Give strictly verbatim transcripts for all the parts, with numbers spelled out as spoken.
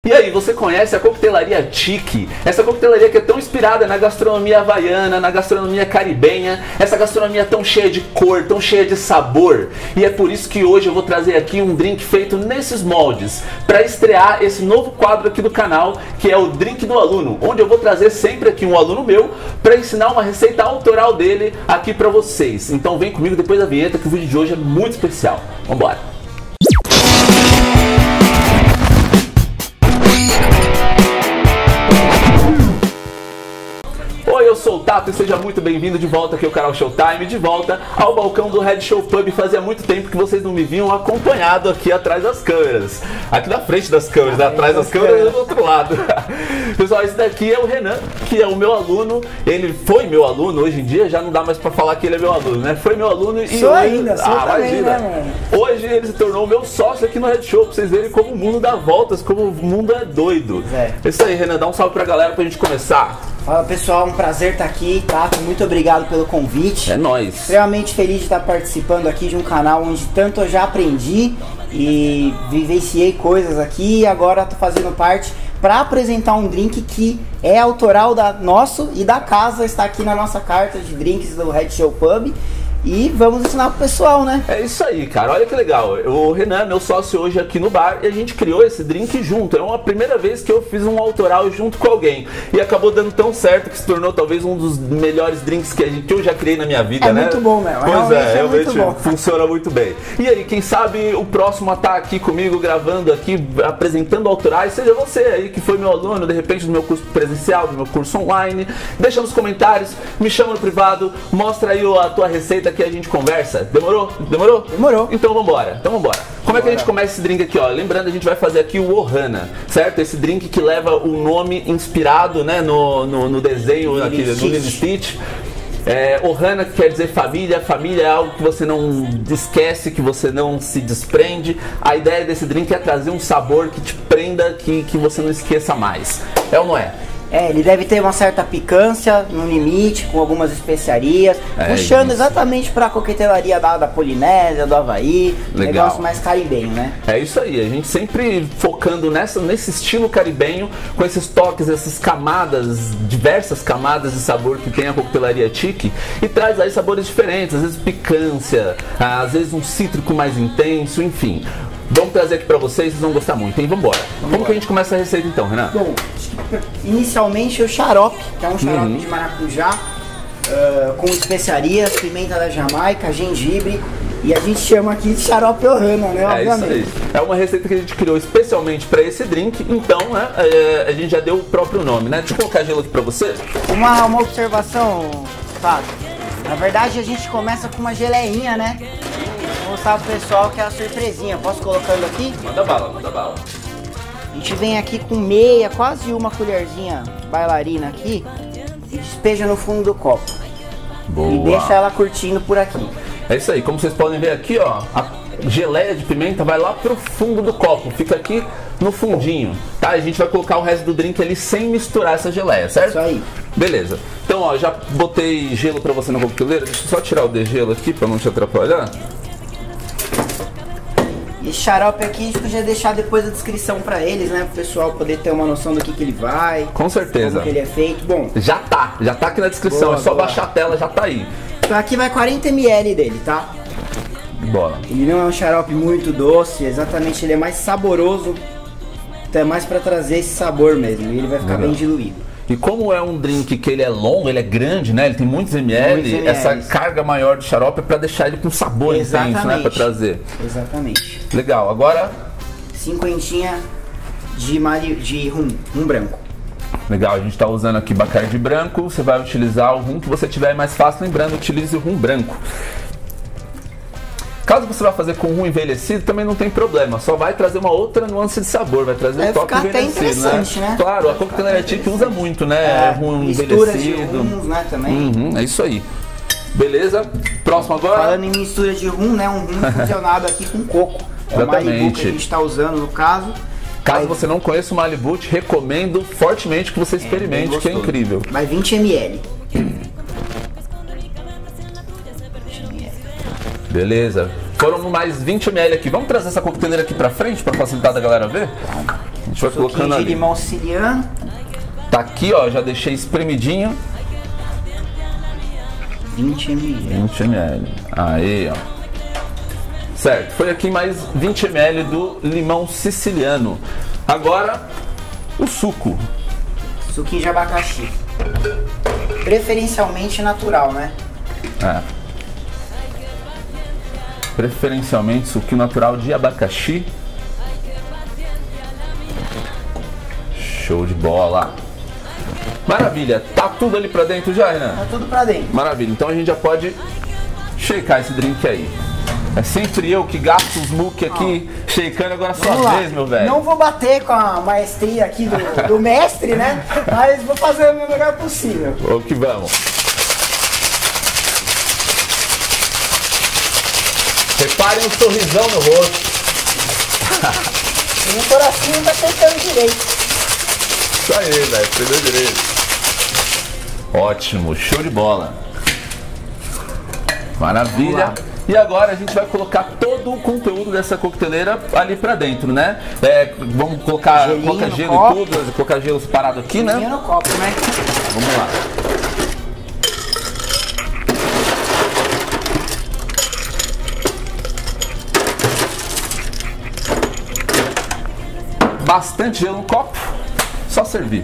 E aí, você conhece a coquetelaria Tiki? Essa coquetelaria que é tão inspirada na gastronomia havaiana, na gastronomia caribenha, essa gastronomia tão cheia de cor, tão cheia de sabor. E é por isso que hoje eu vou trazer aqui um drink feito nesses moldes, para estrear esse novo quadro aqui do canal, que é o Drink do Aluno, onde eu vou trazer sempre aqui um aluno meu para ensinar uma receita autoral dele aqui para vocês. Então vem comigo depois da vinheta, que o vídeo de hoje é muito especial. Vambora! Eu sou o Tato e seja muito bem-vindo de volta aqui ao canal Showtime, de volta ao balcão do Red Show Pub. Fazia muito tempo que vocês não me vinham acompanhado aqui atrás das câmeras, aqui na frente das câmeras, ah, atrás das câmeras e do outro lado. Pessoal, esse daqui é o Renan, que é o meu aluno. Ele foi meu aluno, hoje em dia já não dá mais pra falar que ele é meu aluno, né? Foi meu aluno e sou hoje... ainda, sou ah, também, imagina. né, mano? Hoje ele se tornou meu sócio aqui no Red Show, pra vocês verem como o mundo dá voltas, como o mundo é doido. É. É isso aí, Renan, dá um salve pra galera pra gente começar. Fala pessoal, um prazer estar aqui, Tato, muito obrigado pelo convite. É nóis. Extremamente feliz de estar participando aqui de um canal onde tanto eu já aprendi e vivenciei coisas aqui, e agora estou fazendo parte para apresentar um drink que é autoral da nosso e da casa, está aqui na nossa carta de drinks do Red Show Pub. E vamos ensinar pro pessoal, né? É isso aí, cara. Olha que legal. O Renan, meu sócio hoje aqui no bar, e a gente criou esse drink junto. É uma primeira vez que eu fiz um autoral junto com alguém. E acabou dando tão certo que se tornou talvez um dos melhores drinks que, a gente, que eu já criei na minha vida, é né? É muito bom, né? Pois realmente é, realmente é muito bom. Funciona muito bem. E aí, quem sabe o próximo a estar aqui comigo, gravando aqui, apresentando autorais, seja você aí que foi meu aluno, de repente, do meu curso presencial, do meu curso online. Deixa nos comentários, me chama no privado, mostra aí a tua receita que a gente conversa. Demorou? Demorou? Demorou. Então vambora, então vambora. Como é que a gente começa esse drink aqui, ó? Lembrando, a gente vai fazer aqui o Ohana, certo? Esse drink que leva o nome inspirado, né, no, no, no desenho aqui, no Lilo e Stitch. É, Ohana quer dizer família, família é algo que você não esquece, que você não se desprende. A ideia desse drink é trazer um sabor que te prenda, que, que você não esqueça mais. É ou não é? É, ele deve ter uma certa picância no limite, com algumas especiarias, é, puxando isso. exatamente para a coquetelaria da, da Polinésia, do Havaí, Legal. Negócio mais caribenho, né? É isso aí, a gente sempre focando nessa, nesse estilo caribenho, com esses toques, essas camadas, diversas camadas de sabor que tem a coquetelaria Tiki, e traz aí sabores diferentes, às vezes picância, às vezes um cítrico mais intenso, enfim. Vamos trazer aqui pra vocês, vocês vão gostar muito, hein? Vambora. Vamos Como que a gente começa a receita então, Renan? Bom, inicialmente o xarope, que é um xarope uhum. de maracujá, uh, com especiarias, pimenta da Jamaica, gengibre, e a gente chama aqui de xarope Ohana, né? É Obviamente. Isso aí. É uma receita que a gente criou especialmente para esse drink, então, né, é, a gente já deu o próprio nome, né? Deixa eu colocar gelo aqui pra você. Uma, uma observação, Tato. Na verdade a gente começa com uma geleinha, né? Vou mostrar pro pessoal que é a surpresinha. Posso colocando aqui? Manda bala, manda bala. A gente vem aqui com meia, quase uma colherzinha bailarina aqui e despeja no fundo do copo. Boa. E deixa ela curtindo por aqui. É isso aí, como vocês podem ver aqui, ó, a geleia de pimenta vai lá pro fundo do copo, fica aqui no fundinho, tá? A gente vai colocar o resto do drink ali sem misturar essa geleia, certo? Isso aí. Beleza. Então, ó, já botei gelo pra você na coqueteleira, deixa eu só tirar o degelo aqui pra não te atrapalhar. Esse xarope aqui a gente podia deixar depois a descrição pra eles, né? Pro pessoal poder ter uma noção do que, que ele vai. Com certeza. Como que ele é feito. Bom, já tá, já tá aqui na descrição, boa, é só boa. Baixar a tela, já tá aí. Então aqui vai quarenta mililitros dele, tá? Bora. Ele não é um xarope muito doce, exatamente, ele é mais saboroso. Então é mais pra trazer esse sabor mesmo, e ele vai ficar Legal. Bem diluído. E como é um drink que ele é longo, ele é grande, né? Ele tem muitos ml, essa carga maior de xarope é pra deixar ele com sabor Exatamente. Intenso, né? Pra trazer. Exatamente. Legal, agora... Cinquentinha de, mali... de rum, rum branco. Legal, a gente tá usando aqui Bacardi branco, você vai utilizar o rum que você tiver mais fácil, lembrando, utilize o rum branco. Caso você vá fazer com rum envelhecido, também não tem problema, só vai trazer uma outra nuance de sabor, vai trazer um toque envelhecido, né? né? Claro, a coquetelaria Tiki usa muito, né? É, rum envelhecido. Rums, né, também. Uhum, é isso aí. Beleza? Próximo agora. Falando em mistura de rum, né? Um rum fusionado aqui com coco. É o Malibu que a gente está usando no caso. Caso você não conheça o Malibu, te recomendo fortemente que você experimente, é que é incrível. Vai vinte mililitros. Beleza. Foram mais vinte mililitros aqui. Vamos trazer essa coqueteleira aqui pra frente pra facilitar da galera ver? A gente gente vai colocando de ali. limão siciliano. Tá aqui, ó, já deixei espremidinho. vinte mililitros. vinte mililitros. Aí, ó. Certo, foi aqui mais vinte mililitros do limão siciliano. Agora, o suco. Suquinho de abacaxi. Preferencialmente natural, né? É. Preferencialmente suquinho natural de abacaxi. Show de bola. Maravilha, tá tudo ali pra dentro já, Renan? Tá tudo pra dentro. Maravilha, então a gente já pode shakear esse drink aí. É sempre eu que gasto os muque aqui, ah. shakeando, agora sua vez, meu velho. Não vou bater com a maestria aqui do, do mestre, né? Mas vou fazer o meu melhor possível. Vamos que vamos. Reparem o sorrisão no rosto. E o coração tá acertando direito. Isso aí, velho, aprendeu direito. Ótimo, show de bola. Maravilha. E agora a gente vai colocar todo o conteúdo dessa coqueteleira ali pra dentro, né? É, vamos colocar, colocar gelo e tudo, colocar gelo separado aqui, né? Gelinho no copo, né? Vamos lá. Bastante gelo no copo, só servir.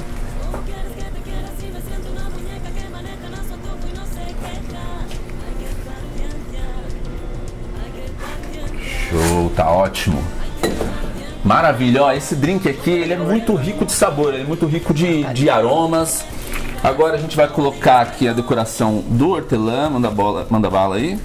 Show, tá ótimo. Maravilha, ó, esse drink aqui, ele é muito rico de sabor, ele é muito rico de, de aromas. Agora a gente vai colocar aqui a decoração do hortelã, manda, bola, manda bala aí.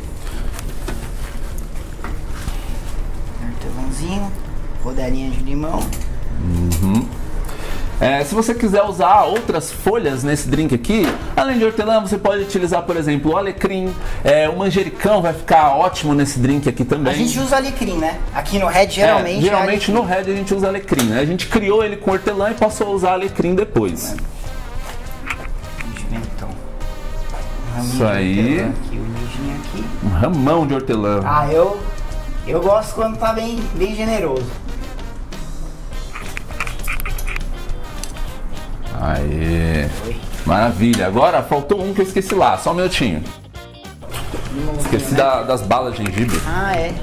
Hortelãzinho, rodelinha de limão. Uhum. É, se você quiser usar outras folhas nesse drink aqui, além de hortelã, você pode utilizar, por exemplo, o alecrim, é, o manjericão vai ficar ótimo nesse drink aqui também. A gente usa alecrim, né? Aqui no Red, geralmente. É, geralmente é no Red a gente usa alecrim, né? A gente criou ele com hortelã e passou a usar alecrim depois. Então, um isso aí. Aqui, um, aqui. um ramão de hortelã. Ah, eu, eu gosto quando tá bem, bem generoso. Aê, maravilha. Agora faltou um que eu esqueci lá, só um minutinho. Esqueci, né? da, das balas de gengibre. Ah, é.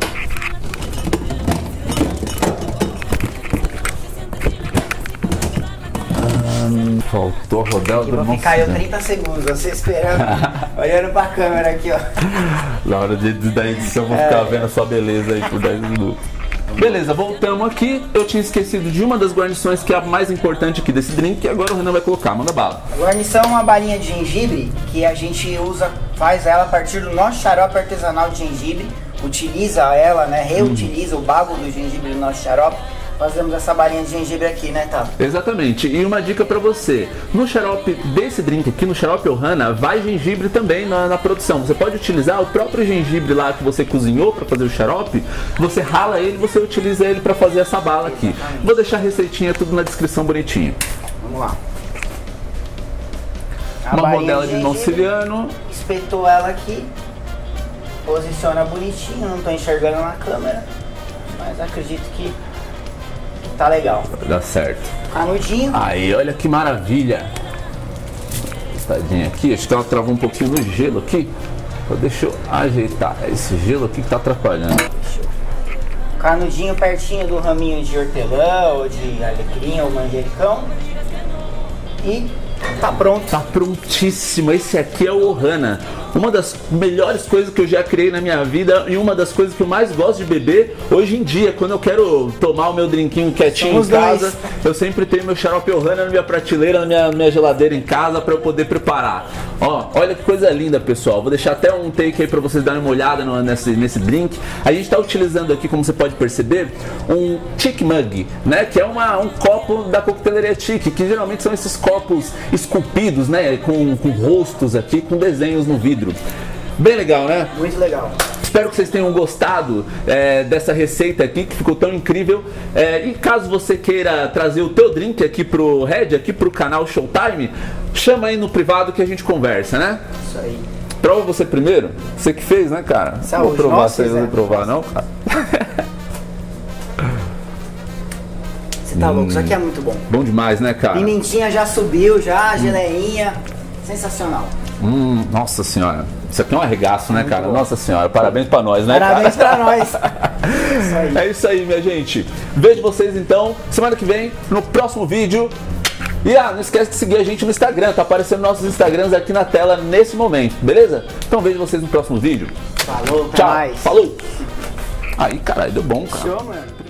Hum, faltou a rodela do nosso. Caiu trinta segundos, você esperando, olhando pra câmera aqui, ó. Na hora de, da edição, eu vou ficar é. vendo a sua beleza aí por dez minutos. Beleza, voltamos aqui. Eu tinha esquecido de uma das guarnições que é a mais importante aqui desse drink, que agora o Renan vai colocar. Manda bala. A guarnição é uma balinha de gengibre que a gente usa, faz ela a partir do nosso xarope artesanal de gengibre. Utiliza ela, né? Reutiliza hum. o bago do gengibre do nosso xarope. Fazemos essa balinha de gengibre aqui, né, Tá? Exatamente. E uma dica pra você. No xarope desse drink aqui, no xarope Ohana, vai gengibre também na, na produção. Você pode utilizar o próprio gengibre lá que você cozinhou pra fazer o xarope. Você rala ele, você utiliza ele pra fazer essa bala aqui. Exatamente. Vou deixar a receitinha tudo na descrição bonitinho. Vamos lá. A uma rodela de limão siciliano. Espetou ela aqui. Posiciona bonitinho. Não tô enxergando na câmera. Mas acredito que tá legal. Dá certo. Canudinho. Aí, olha que maravilha. Estadinha aqui. Acho que ela travou um pouquinho no gelo aqui. Deixa eu ajeitar. É esse gelo aqui que tá atrapalhando. Canudinho pertinho do raminho de hortelã ou de alecrim ou manjericão. E tá pronto. Tá prontíssimo. Esse aqui é o Ohana. Uma das melhores coisas que eu já criei na minha vida e uma das coisas que eu mais gosto de beber hoje em dia, quando eu quero tomar o meu drinquinho quietinho Somos em casa, dois. Eu sempre tenho meu xarope Ohana na minha prateleira, na minha, minha geladeira em casa para eu poder preparar. Ó, olha que coisa linda, pessoal. Vou deixar até um take aí para vocês darem uma olhada no, nesse, nesse drink. A gente está utilizando aqui, como você pode perceber, um Chic Mug, né? Que é uma, um copo da coqueteleria Chic, que geralmente são esses copos esculpidos, né? Com, com rostos aqui, com desenhos no vidro. Bem legal, né? Muito legal. Espero que vocês tenham gostado é, dessa receita aqui, que ficou tão incrível. É, e caso você queira trazer o teu drink aqui pro Red, aqui pro canal Showtime, chama aí no privado que a gente conversa, né? Isso aí. Prova você primeiro? Você que fez, né, cara? Saúde. Vou provar, Nossa, vocês não vão provar, não, cara? Você tá louco, isso aqui é muito bom. Bom demais, né, cara? Pimentinha já subiu, já, geleinha. Sensacional. Hum, nossa senhora. Isso aqui é um arregaço, né, Muito cara? bom. Nossa senhora. Parabéns pra nós, né, Parabéns cara? pra nós. Isso aí. É isso aí, minha gente. Vejo vocês, então, semana que vem, no próximo vídeo. E ah, não esquece de seguir a gente no Instagram. Tá aparecendo nossos Instagrams aqui na tela nesse momento, beleza? Então vejo vocês no próximo vídeo. Falou, até Tchau. mais. Falou. Aí, caralho, deu bom, cara. Show, mano.